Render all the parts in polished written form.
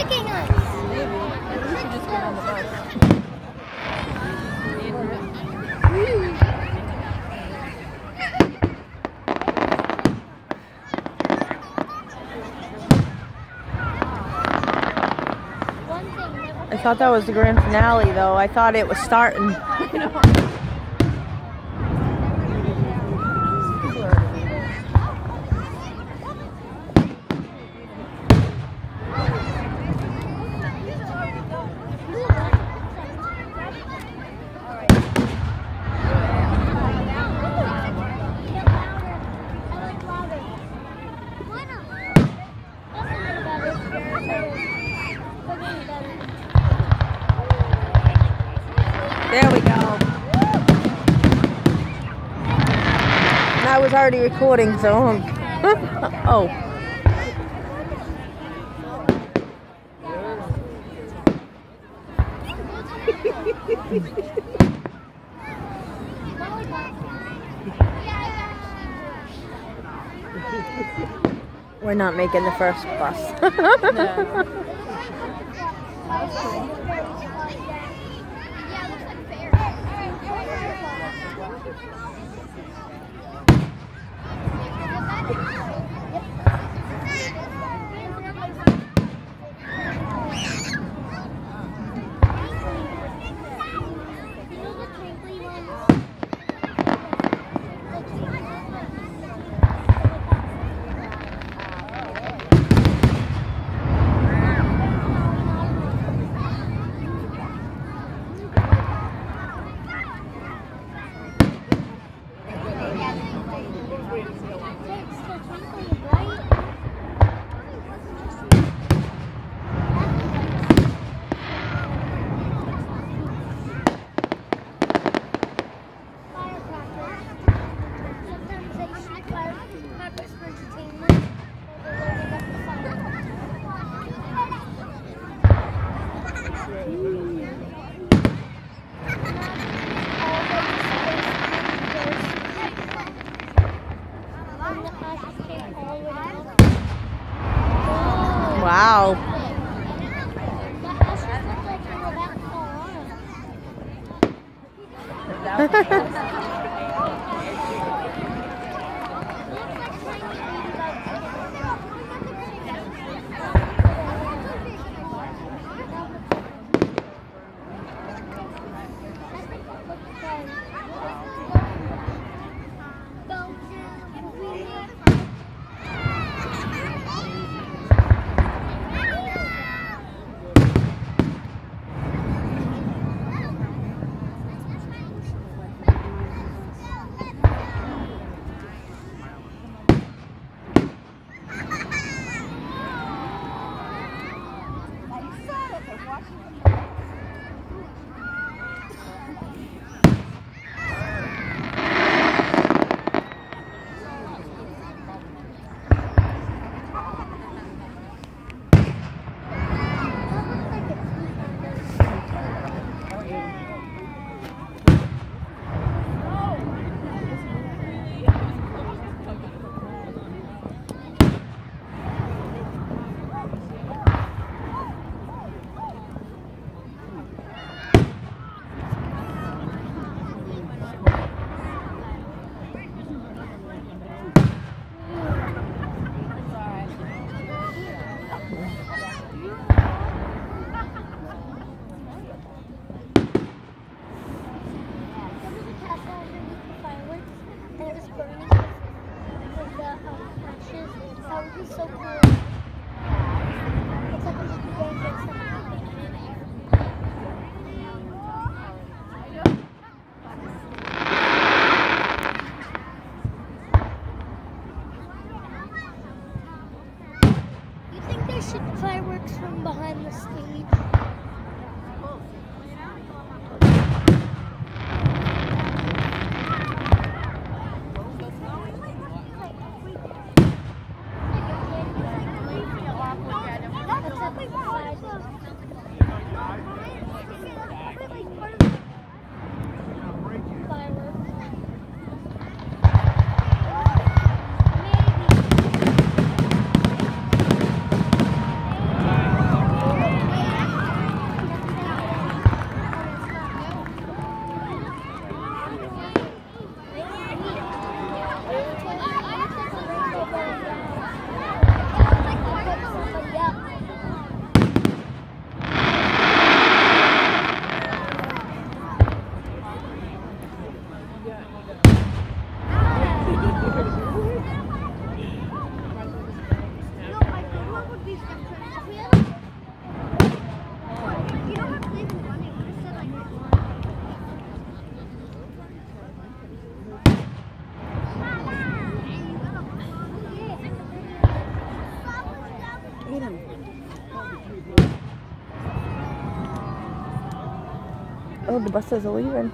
kicking us. Maybe we should just get on the bus. I thought that was the grand finale, though. I thought it was starting. There we go. And I was already recording, so oh. We're not making the first bus. No. Wow. Fireworks from behind the stage. Oh, the buses are leaving.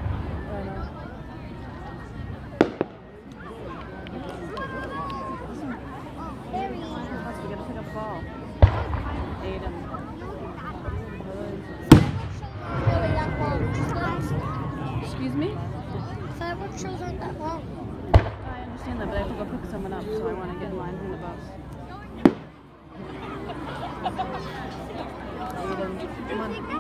Excuse me? Fireworks shows aren't that long. I understand that, but I have to go pick someone up, so I want to get in line from the bus. Aiden, come on.